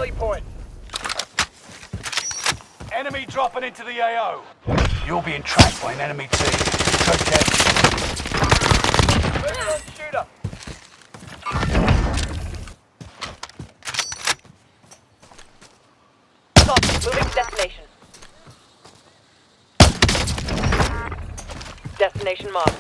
rally point. Enemy dropping into the AO. You're being tracked by an enemy team. Go careful. Moving on shooter. Stop. Moving to destination. Destination marked.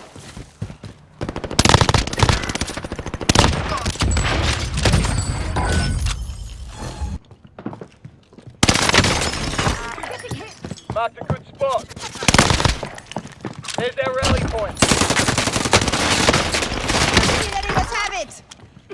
Marked a good spot. Here's their rally point. Let's have it!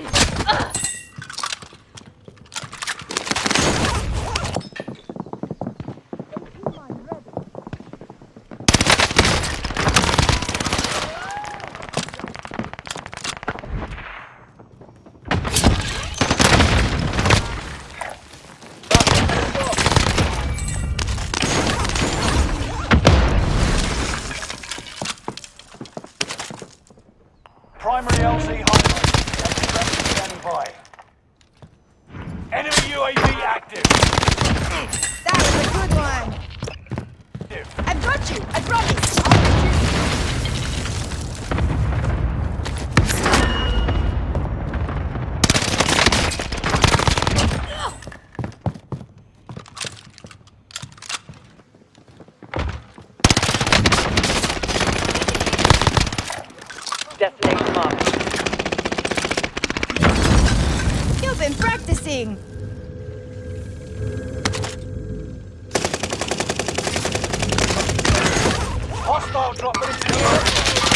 Primary LZ highlight. Standing by. Enemy UAV active. That was a good one! I've got you! I promise! Destination marked. You've been practicing! Hostile dropping into the area.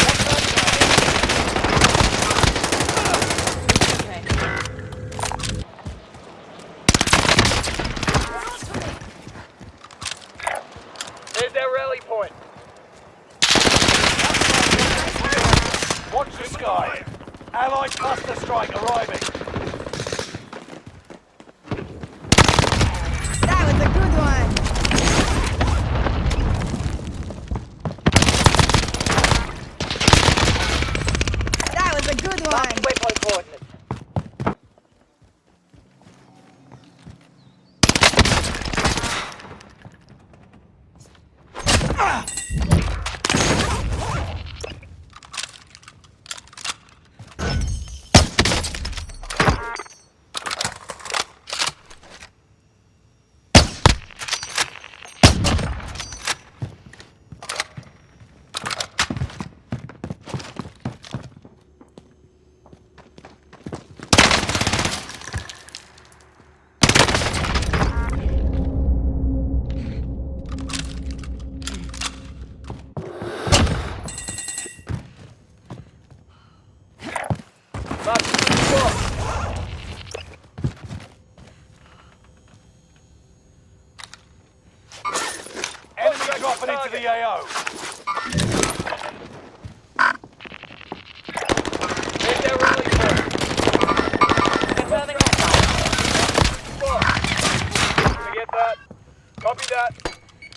Here's their rally point. Watch the sky. Allied cluster strike arriving. That was a good one! That was a good one! Marking waypoint coordinates. Marked a good spot. Enemy dropping into the AO. Here's their rally point. Confirming hostile. Spot. Forget that. Copy that.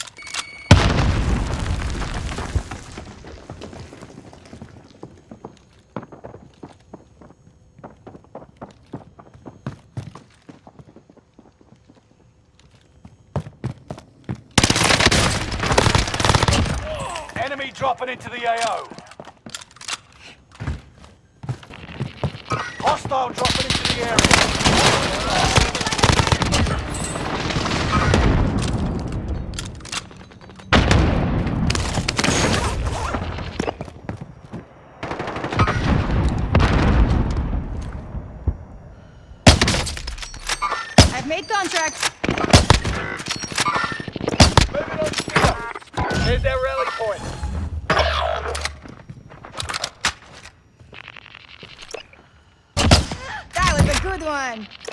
Enemy dropping into the AO. Hostile dropping into the area. I've made contact! Moving on shooter. Here's their rally point. That was a good one!